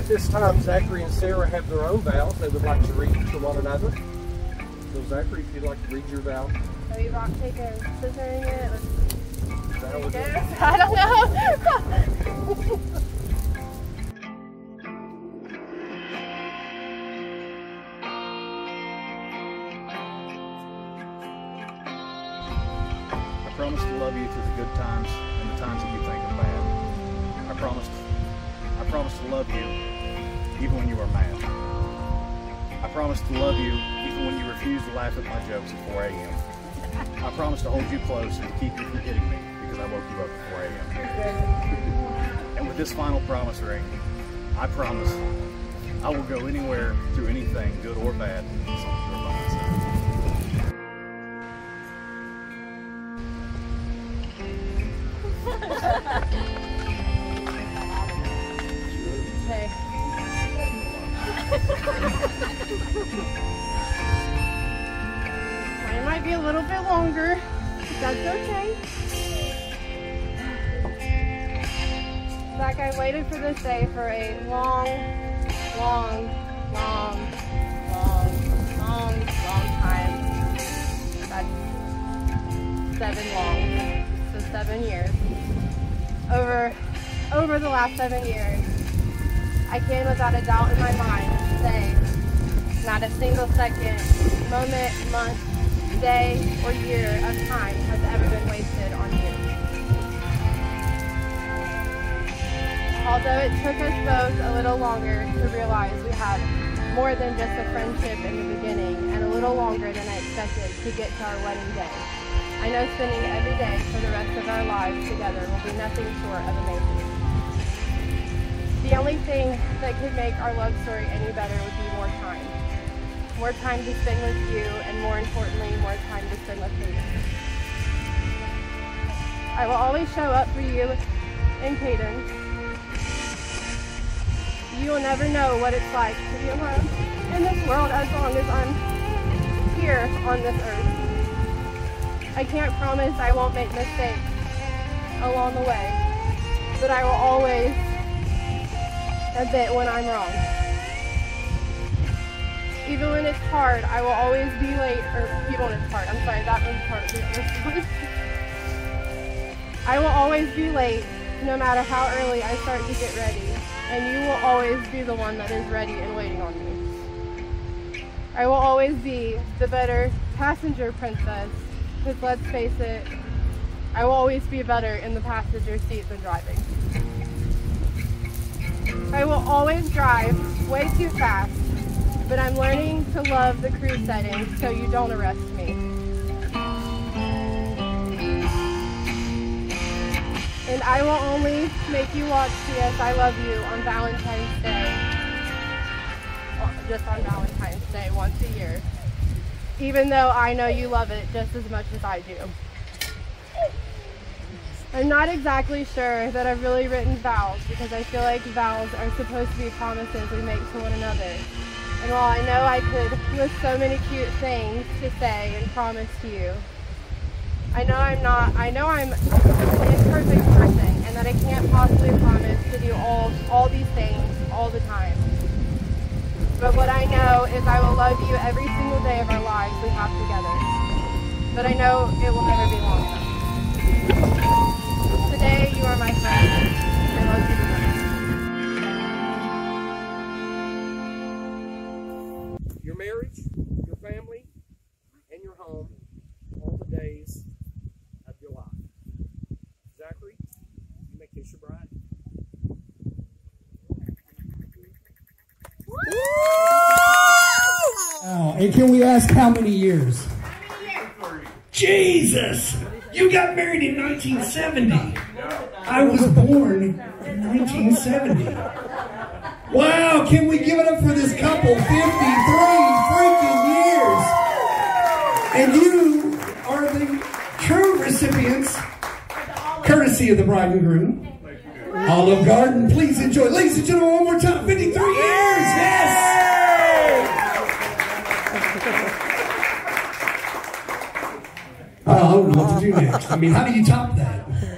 At this time, Zachary and Sarah have their own vows they would like to read to one another. So Zachary, if you'd like to read your vow. Are you about to take a scissoring it? Or... I don't know. I promise to love you through the good times and the times that you think are bad. I promise to love you even when you are mad. I promise to love you even when you refuse to laugh at my jokes at 4 a.m. I promise to hold you close and to keep you from hitting me because I woke you up at 4 a.m. And with this final promise ring, I promise I will go anywhere through anything, good or bad, as long as you're by my side. Hey. Mine might be a little bit longer, but that's okay. Zach, I waited for this day for a long time. That's 7 long. So 7 years. Over the last 7 years, I can without a doubt in my mind say not a single second, moment, month, day, or year of time has ever been wasted on you. Although it took us both a little longer to realize we had more than just a friendship in the beginning and a little longer than I expected to get to our wedding day, I know spending every day for the rest of our lives together will be nothing short of amazing. The only thing that could make our love story any better would be more time. More time to spend with you, and more importantly, more time to spend with Hayden. I will always show up for you and Hayden. You will never know what it's like to be alone in this world as long as I'm here on this earth. I can't promise I won't make mistakes along the way, but I will always admit when I'm wrong. Even when it's hard, I will always be late, or even when it's hard, I'm sorry, that was part of the response. I will always be late, no matter how early I start to get ready, and you will always be the one that is ready and waiting on me. I will always be the better passenger princess, because let's face it, I will always be better in the passenger seat than driving. I will always drive way too fast, but I'm learning to love the cruise settings so you don't arrest me. And I will only make you watch PS I Love You on Valentine's Day, just on Valentine's Day once a year, even though I know you love it just as much as I do. I'm not exactly sure that I've really written vows because I feel like vows are supposed to be promises we make to one another. And while I know I could list so many cute things to say and promise to you, I know I'm an imperfect person and that I can't possibly promise to do all these things all the time. But what I know is I will love you every single day of our lives we have together. But I know it will never be long enough. Today, you are my friend. I love you the most. Your marriage, your family, and your home, all the days of your life. Zachary, you may kiss your bride. Oh, and can we ask how many years? Jesus! You got married in 1970. I was born in 1970. Wow, can we give it up for this couple? 53 freaking years. And you are the true recipients, courtesy of the bride and groom. Olive Garden, please enjoy. Ladies and gentlemen, one more time, 53 years, yes! I don't know what to do next. I mean, how do you top that?